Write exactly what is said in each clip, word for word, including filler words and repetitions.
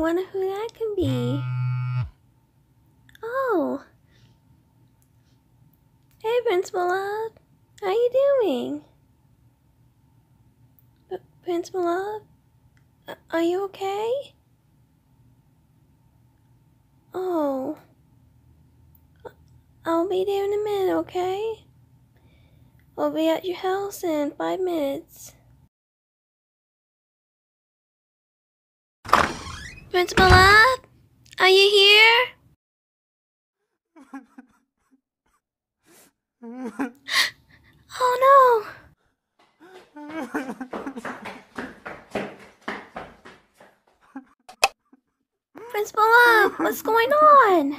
wonder who that can be. Oh. Hey, Principal Love. How you doing? P Principal Love? Uh, are you okay? Oh. I'll be there in a minute, okay? I'll be at your house in five minutes. Principal Love? Are you here? Oh no! Principal Love, what's going on?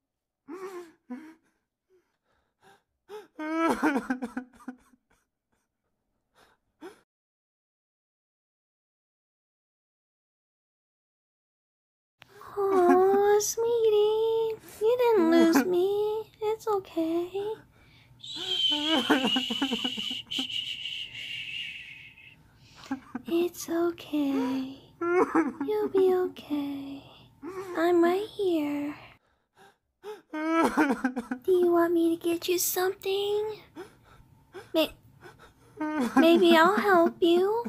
Oh, sweetie, you didn't lose me. It's okay. It's okay. You'll be okay. I'm right here. Do you want me to get you something? May Maybe I'll help you.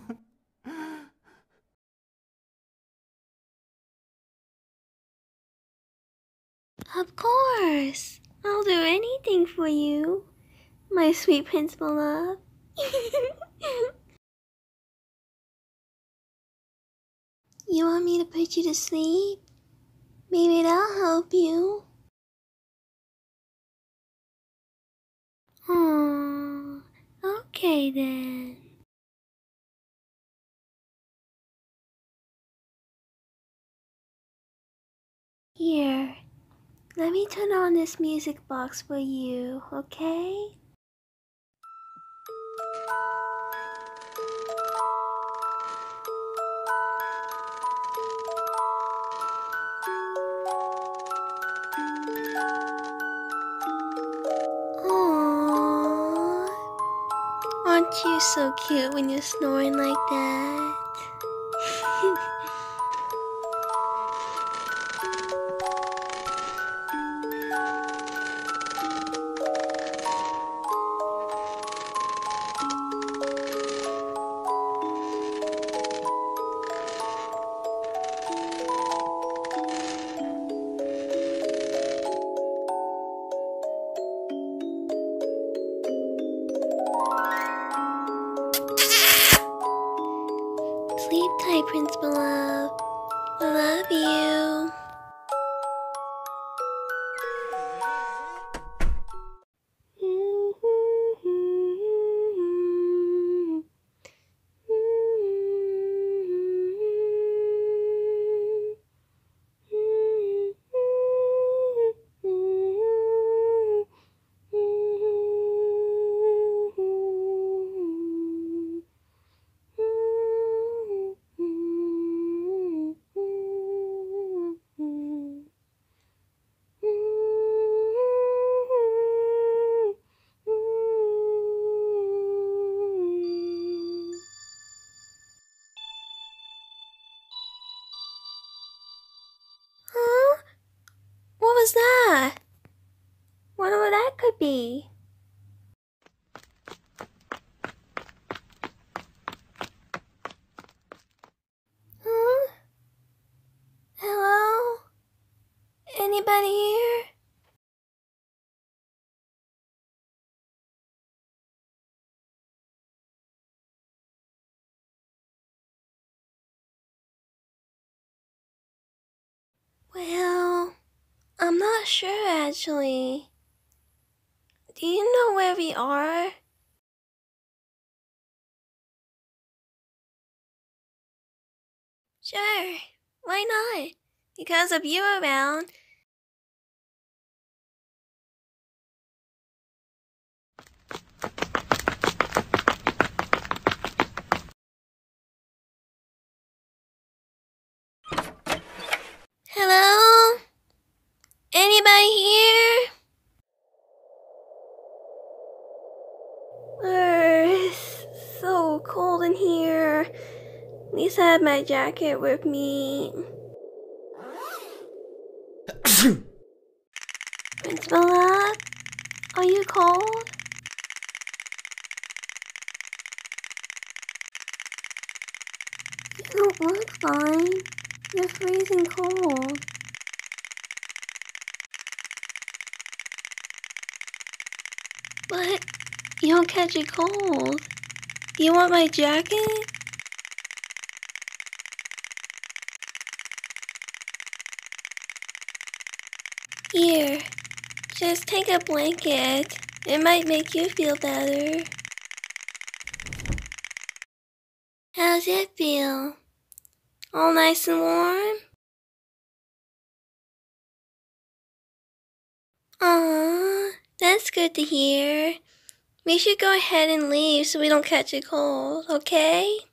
Of course. I'll do anything for you, my sweet Principal Love. You want me to put you to sleep? Maybe that'll help you. Oh, okay then. Here, let me turn on this music box for you, okay? Aww. Aren't you so cute when you're snoring like that? Sleep tight, Principal Love. I love you. Huh? What was that? Wonder what that could be. Huh? Hello? Anybody here? Well, I'm not sure actually. Do you know where we are? Sure, why not? Because of you around. Hello? Anybody here? Uh, it's so cold in here. At least I have my jacket with me. Prince Malak, are you cold? You don't look fine. You're freezing cold. But you don't catch a cold. Do you want my jacket? Here, just take a blanket. It might make you feel better. How's it feel? All nice and warm? Aww, that's good to hear. We should go ahead and leave so we don't catch a cold, okay?